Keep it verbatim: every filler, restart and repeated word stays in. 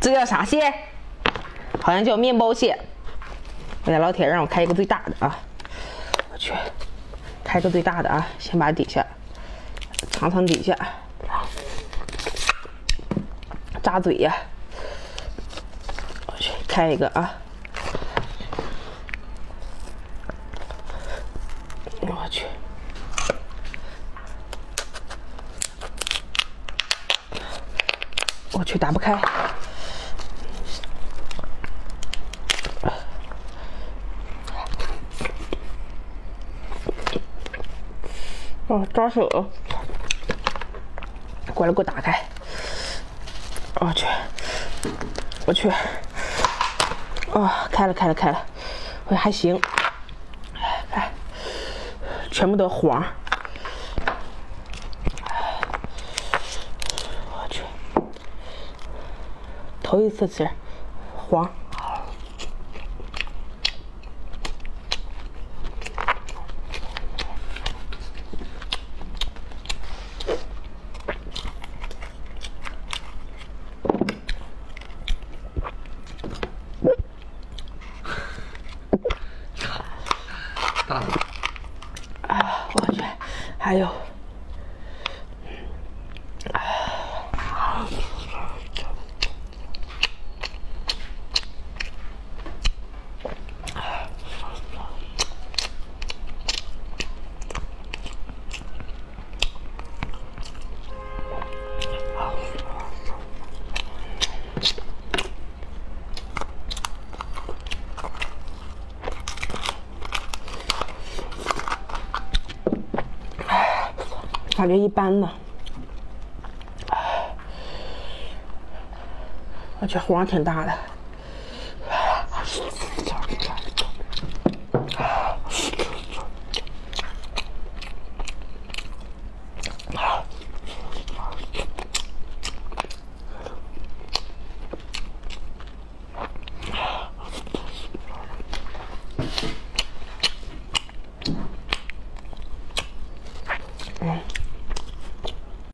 这叫啥蟹？好像叫面包蟹。我家老铁让我开一个最大的啊！我去，开个最大的啊！先把底下尝尝底下，扎嘴呀！我去，开一个啊！我去。 我去，打不开。哦，扎手！过来，给我打开。我去，我去。哦，开了，开了，开了。我还行。看，全部都黄。 头一次吃黄， 大了啊！我去，还有。 感觉一般呢，我觉得黄挺大的。